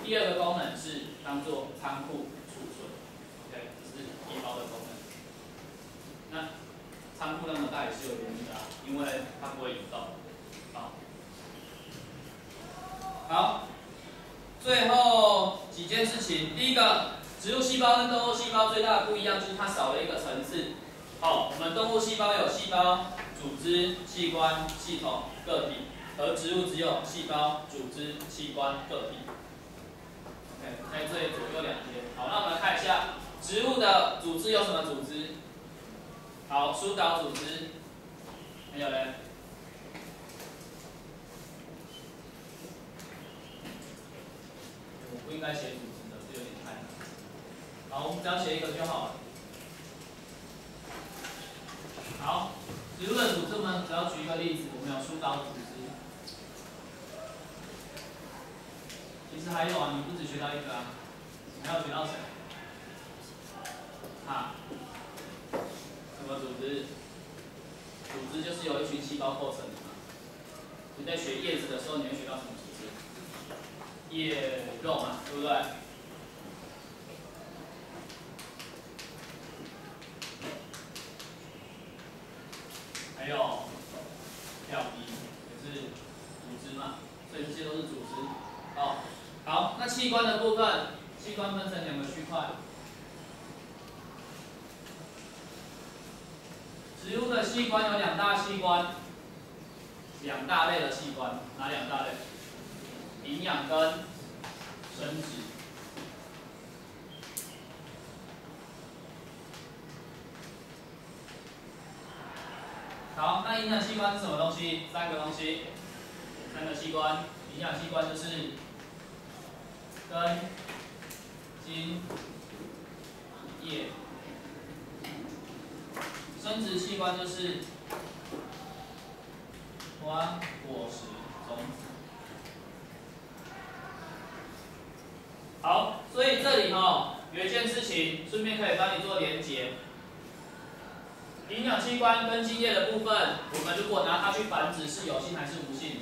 第二个功能是当做仓库储存 ，OK， 这是细胞的功能。那仓库那么大也是有原因的、啊，因为它不会移动。好，最后几件事情，第一个，植物细胞跟动物细胞最大的不一样就是它少了一个层次。我们动物细胞有细胞、组织、器官、系统、个体，而植物只有细胞、组织、器官、个体。OK， 在这里左右两边。好，那我们来看一下植物的组织有什么组织？好，输导组织，还有嘞。我不应该写组织的，这有点太难。好，我们只要写一个就好了。好，植物的组织呢，只要举一个例子，我们有输导组织。其实还有啊，你不只学到一个啊，你还要学到谁？什么组织？组织就是由一群细胞构成的嘛。你在学叶子的时候，你会学到什么组织？叶肉嘛，对不对？还有表皮也是组织嘛，所以这些都是组织。好，那器官的部分，器官分成两个区块。植物的器官有两大器官，两大类的器官，哪两大类？营养跟生殖。好，那营养器官是什么东西？三个东西，三个器官。营养器官就是根、茎、叶。生殖器官就是花、果实、种子。好，所以这里有一件事情，顺便可以帮你做连结。营养器官跟茎叶的部分，我们如果拿它去繁殖，是有性还是无性？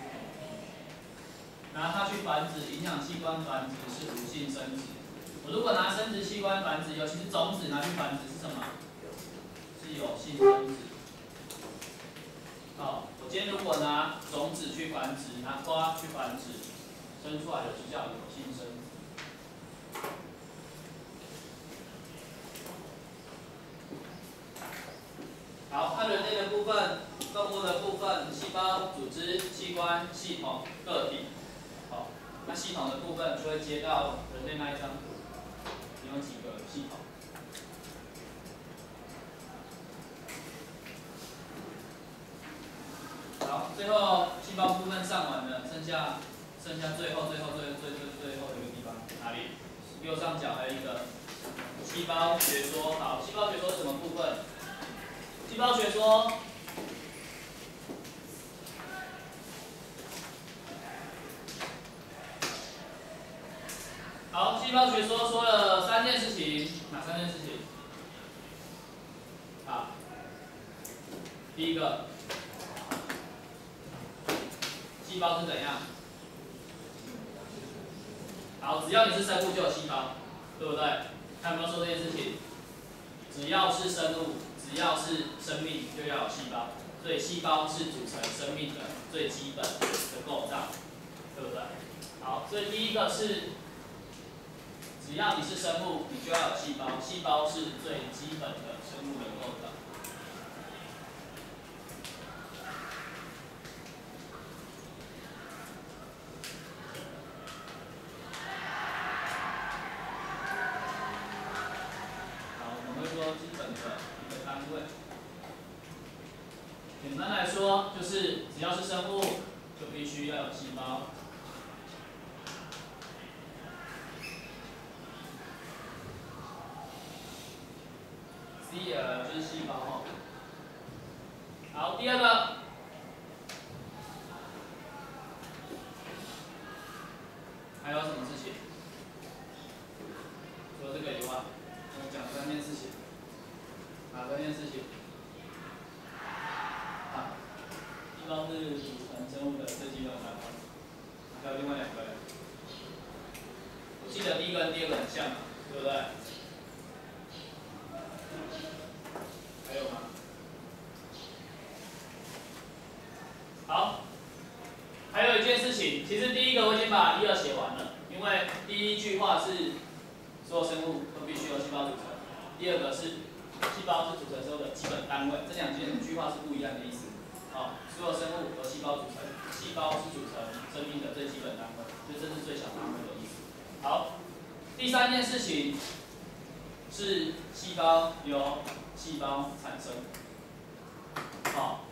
拿它去繁殖，营养器官繁殖是无性生殖。我如果拿生殖器官繁殖，尤其是种子拿去繁殖是什么？是有性生殖。我今天如果拿种子去繁殖，拿花去繁殖，生出来的就叫有性生殖。好，看人类的部分，动物的部分，细胞、组织、器官、系统、个体。好，那系统的部分就会接到人类那一张图，你有几个系统？好，最后细胞部分上完了，剩下最后的一个地方，哪里？右上角还有一个细胞学说。好，细胞学说是什么部分？细胞学说，好，细胞学说说了三件事情，哪三件事情？好，第一个，细胞是怎样？好，只要你是生物就有细胞，对不对？看有没有说这件事情？只要是生物，只要是生命，就要有细胞。所以细胞是组成生命的最基本的构造，对不对？好，所以第一个是，只要你是生物，你就要有细胞，细胞是最基本的生物的构造。好，我们会说基本的一个单位。简单来说，就是只要是生物，就必须要有细胞。cell 就是细胞好，第二个，还有什么事情？除了这个以外，我讲三件事情。哪三件事情？细胞是组成生物的最基本单位。还有另外两个。 个很像嘛，对不对？还有吗？好，还有一件事情，其实第一个我已经把1、2写完了，因为第一句话是所有生物都必须由细胞组成，第二个是细胞是组成生物的基本单位，这2句话是不一样的意思。好，所有生物由细胞组成，细胞是组成生命的最基本单位，所以这是最小单位的意思。好，第3件事情是细胞由细胞产生。好。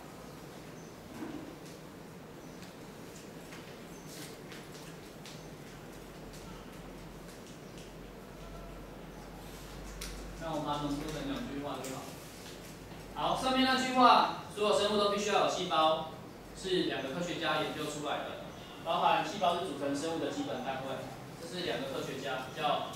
那我把它浓缩成2句话就好。好，上面那句话，所有生物都必须要有细胞，是2个科学家研究出来的，包含细胞是组成生物的基本单位。这是2个科学家，叫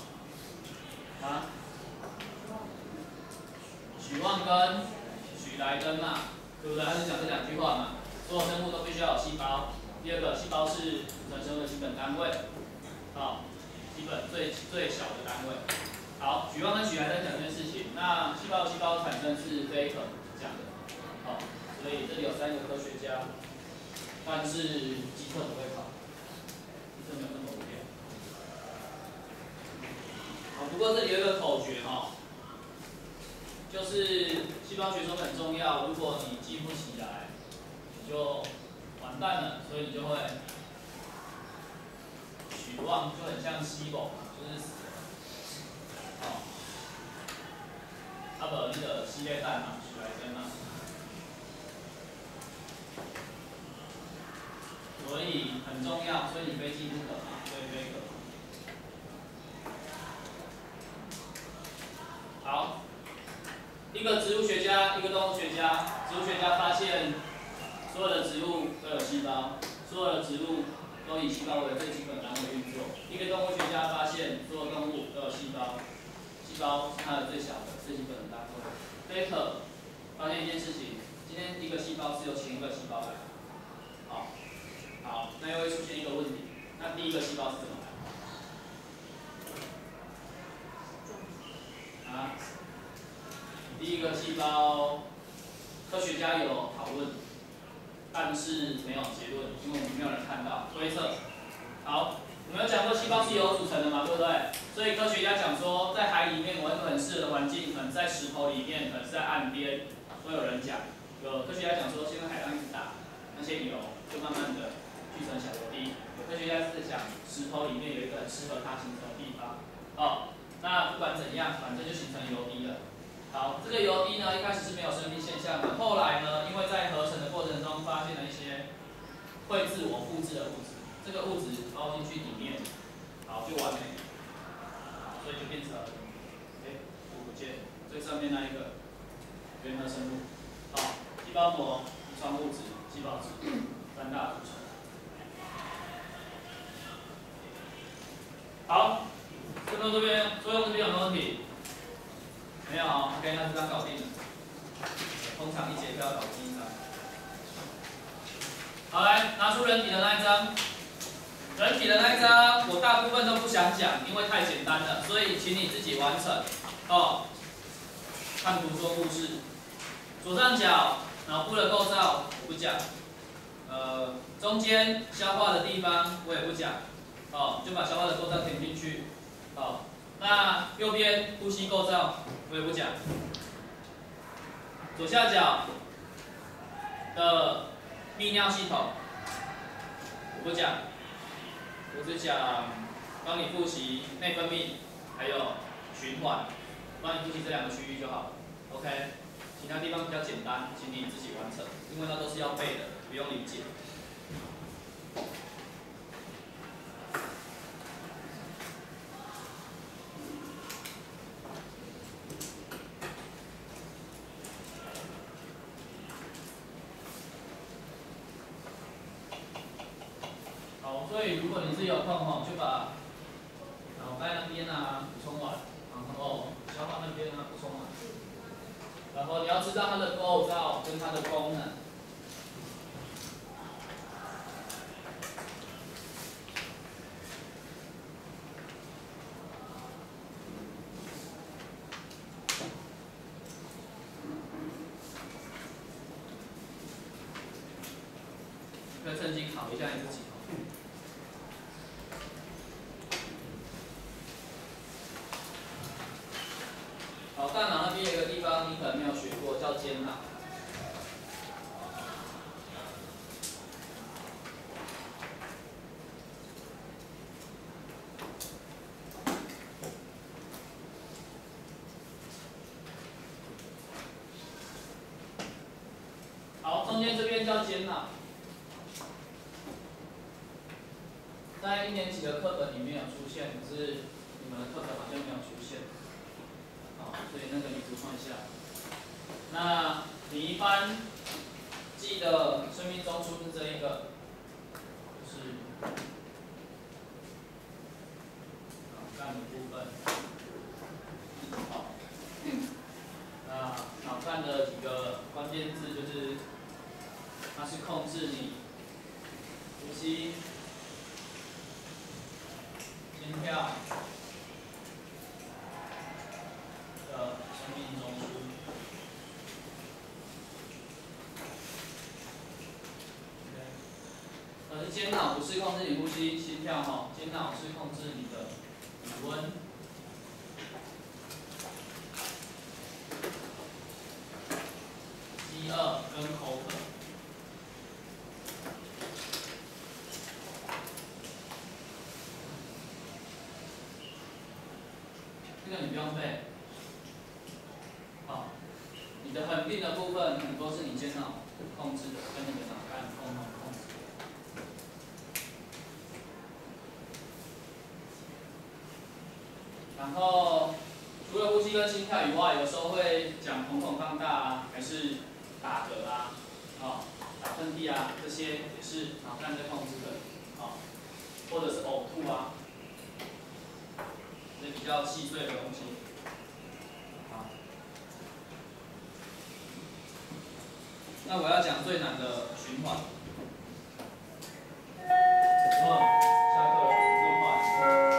许旺跟许莱根嘛，对不对？他是讲这2句话嘛。所有生物都必须要有细胞。第二个，细胞是组成生物的基本单位，好，基本最小的单位。好，许旺跟许莱根讲这件事情，那细胞产生是Baker讲的，好，所以这里有3个科学家，但是基测不会考，基测没有那么无聊。好，不过这里有一个口诀哈，就是细胞学说很重要，如果你记不起来，你就完蛋了，所以你就会许旺就很像西蒙嘛，就是死了，好。他把那个系列代码许莱根嘛，所以很重要，所以你非记不可嘛，所以非可。好，一个植物学家，一个动物学家，植物学家发现所有的植物都有细胞，所有的植物都以细胞为最基本单位运作。一个动物学家发现所有动物都有细胞，细胞是它的最小的、最基本的单位。Baker 发现一件事情，今天一个细胞是由前一个细胞来的。好，那又会出现一个问题，那第一个细胞是怎么来？第一个细胞，科学家有讨论，但是没有结论，因为我们没有人看到推测。好，我们有讲过细胞是由组成的嘛，对不对？所以科学家讲说，在海里面某一个很适合的环境，可能在石头里面，可能是在岸边，都有人讲。有科学家讲说，现在海浪一直打，那些油就慢慢的聚成小油滴。有科学家是讲石头里面有一个很适合它形成的地方。那不管怎样，反正就形成油滴了。好，这个油滴呢，一开始是没有生命现象的，后来呢，因为在合成的过程中发现了一些会自我复制的物质，这个物质包进去里面，好就完美，所以就变成，不见最上面那一个原核生物，细胞膜、遗传物质、细胞质3大组成。好，这边作用这边有没有问题？没有 ，OK， 那这张搞定了。通常1节课要搞定1张。好，来拿出人体的那一张。人体的那一张，我大部分都不想讲，因为太简单了，所以请你自己完成。看图说故事。左上角脑部的构造我不讲，中间消化的地方我也不讲，就把消化的构造填进去。那右边呼吸构造我也不讲。左下角的泌尿系统我不讲，我只讲帮你复习内分泌还有循环，帮你复习这2个区域就好。OK， 其他地方比较简单，请你自己完成，因为那都是要背的，不用理解。所以如果你是有空就把脑袋那边补充完，然后消化那边补充完，然后你要知道它的构造跟它的功能。 下你自己。好，大脑那边有一个地方你可能没有学过，叫间脑。好，中间这边叫间脑。在1年级的课本里面有出现，可是你们的课本好像没有出现。好，所以那个你补充一下。那你一般记得生命中枢是这一个，就是脑干的部分。好，那脑干的几个关键字就是，它是控制你呼吸、心跳的生命中枢。可是间脑不是控制你呼吸、心跳哈，间脑是控制你的体温、饥饿跟口渴。这个你不用背。好，你的恒定的部分很多是你间脑控制的，跟你的脑干共同控制。然后除了呼吸跟心跳以外，有时候会讲瞳孔放大啊，还是打嗝啊，打喷嚏啊，这些也是脑干在控制的，或者是呕吐啊，这比较细碎的东西。好，那我要讲最难的循环。下课了，这么快。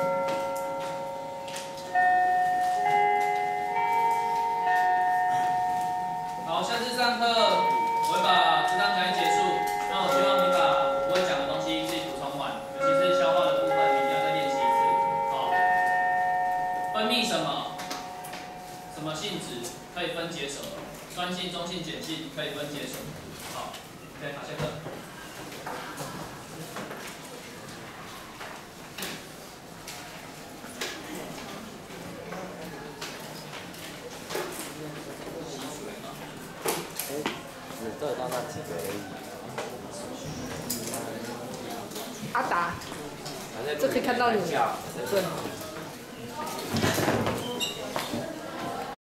好，下次上课我会把这堂讲义结束。那我希望你把我不会讲的东西自己补充完，尤其是消化的部分，你一定要再练习一次。好，分泌什么？什么性质可以分解什么？酸性、中性、碱性可以分解什么？好 ，OK， 好，下课。 得到那几个而已。 阿达，这可以看到你。对。